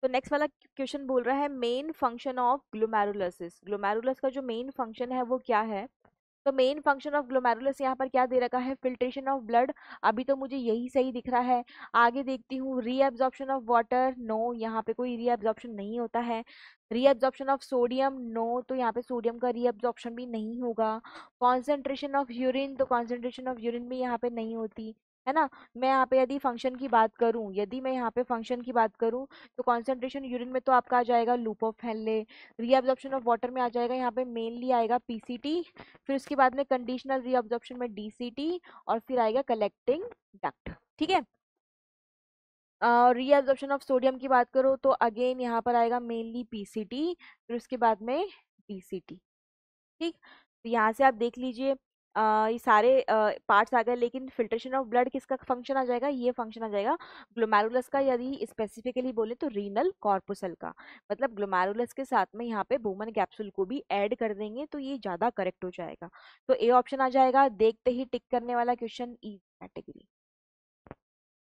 तो नेक्स्ट वाला क्वेश्चन बोल रहा है main function of glomerulus is. Glomerulus का जो मेन फंक्शन है वो क्या है? तो मेन फंक्शन ऑफ ग्लोमेरुलस यहाँ पर क्या दे रखा है? Filtration of blood. अभी तो मुझे यही सही दिख रहा है। आगे देखती हूँ, रीएब्जॉर्प्शन ऑफ वाटर, नो, यहाँ पे कोई रीएब्जॉर्प्शन नहीं होता है। रीएब्जॉर्प्शन ऑफ सोडियम, नो, तो यहाँ पे सोडियम का रीएब्जॉर्प्शन भी नहीं होगा। कॉन्सेंट्रेशन ऑफ यूरिन, तो कॉन्सेंट्रेशन ऑफ यूरिन भी यहाँ पे नहीं होती है ना। मैं यहाँ पे यदि फंक्शन की बात करूँ, यदि मैं यहाँ पे फंक्शन की बात करूँ, तो कॉन्सेंट्रेशन यूरिन में तो आपका आ जाएगा loop of Henle. Reabsorption of water में आ जाएगा यहाँ पे मेनली आएगा पीसीटी। फिर उसके बाद में कंडीशनल रीअब्जॉर्प्शन में डीसीटी, और फिर आएगा कलेक्टिंग डक्ट। ठीक है। रीअब्जॉर्प्शन ऑफ सोडियम की बात करो तो अगेन यहाँ पर आएगा मेनली पीसीटी, फिर उसके बाद में डीसीटी। ठीक। तो यहाँ से आप देख लीजिए, ये सारे पार्ट्स आ गए, लेकिन फिल्ट्रेशन ऑफ ब्लड किसका फंक्शन आ जाएगा? ये फंक्शन आ जाएगा ग्लोमेरुलस का। यदि स्पेसिफिकली बोले तो रीनल कॉर्पुसल का। मतलब ग्लोमेरुलस के साथ में यहाँ पे बोमन कैप्सूल को भी ऐड कर देंगे तो ये ज्यादा करेक्ट हो जाएगा। तो ए ऑप्शन आ जाएगा, देखते ही टिक करने वाला क्वेश्चन, ई कैटेगरी।